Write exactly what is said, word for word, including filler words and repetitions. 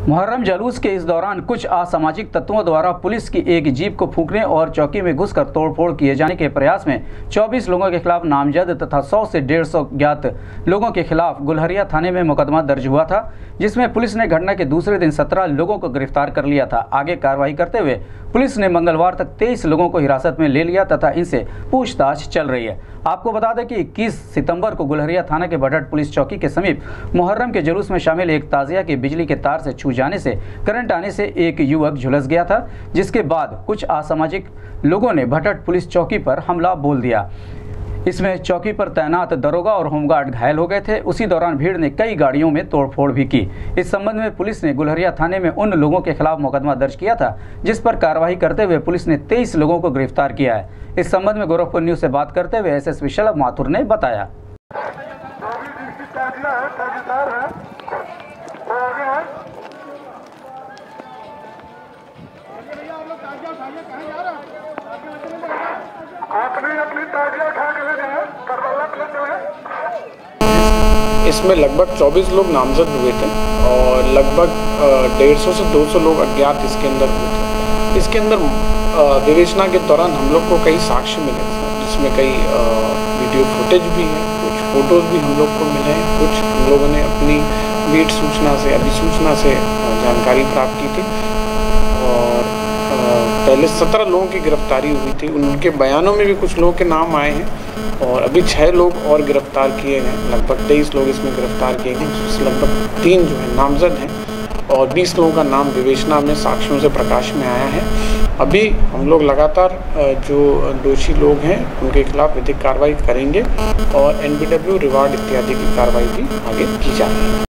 मुहर्रम जुलूस के इस दौरान कुछ असामाजिक तत्वों द्वारा पुलिस की एक जीप को फूंकने और चौकी में घुसकर तोड़फोड़ किए जाने के प्रयास में चौबीस लोगों के खिलाफ नामजद तथा सौ से डेढ़ सौ ज्ञात लोगों के खिलाफ गुलहरिया थाने में मुकदमा दर्ज हुआ था, जिसमें पुलिस ने घटना के दूसरे दिन सत्रह लोगों को गिरफ्तार कर लिया था। आगे कार्रवाई करते हुए पुलिस ने मंगलवार तक तेईस लोगों को हिरासत में ले लिया तथा इनसे पूछताछ चल रही है। आपको बता दें कि इक्कीस सितंबर को गुलहरिया थाना के भटट पुलिस चौकी के समीप मुहर्रम के जुलूस में शामिल एक ताजिया के बिजली के तार से छू जाने से करंट आने से एक युवक झुलस गया था, जिसके बाद कुछ असामाजिक लोगों ने भटट पुलिस चौकी पर हमला बोल दिया। इसमें चौकी पर तैनात दरोगा और होमगार्ड घायल हो गए थे। उसी दौरान भीड़ ने कई गाड़ियों में तोड़फोड़ भी की। इस संबंध में पुलिस ने गुलहरिया थाने में उन लोगों के खिलाफ मुकदमा दर्ज किया था, जिस पर कार्रवाई करते हुए पुलिस ने तेईस लोगों को गिरफ्तार किया है। इस संबंध में गोरखपुर न्यूज से बात करते हुए एसएसपी शलभ माथुर ने बताया। इसमें लगभग चौबीस लोग नामजद हुए थे और लगभग डेढ़ सौ से दो सौ लोग अज्ञात इसके अंदर हुए थे। इसके अंदर विवेचना के दौरान हम लोग को कई साक्ष्य मिले, जिसमें कई वीडियो फुटेज भी है, कुछ फोटोज भी हम लोग को मिले हैं, कुछ हम लोगों ने अपनी मीट सूचना से अभिसूचना से जानकारी प्राप्त की थी। और पहले सत्रह लोगों की गिरफ्तारी हुई थी, उनके बयानों में भी कुछ लोगों के नाम आए हैं और अभी छः लोग और गिरफ्तार किए हैं। लगभग तेईस लोग इसमें गिरफ्तार किए गए, जिसमें लगभग तीन जो है नामजद हैं और बीस लोगों का नाम विवेचना में साक्ष्यों से प्रकाश में आया है। अभी हम लोग लगातार जो दोषी लोग हैं उनके खिलाफ विधिक कार्रवाई करेंगे और एन बी डब्ल्यू रिवार्ड इत्यादि की कार्रवाई भी आगे की जा रही है।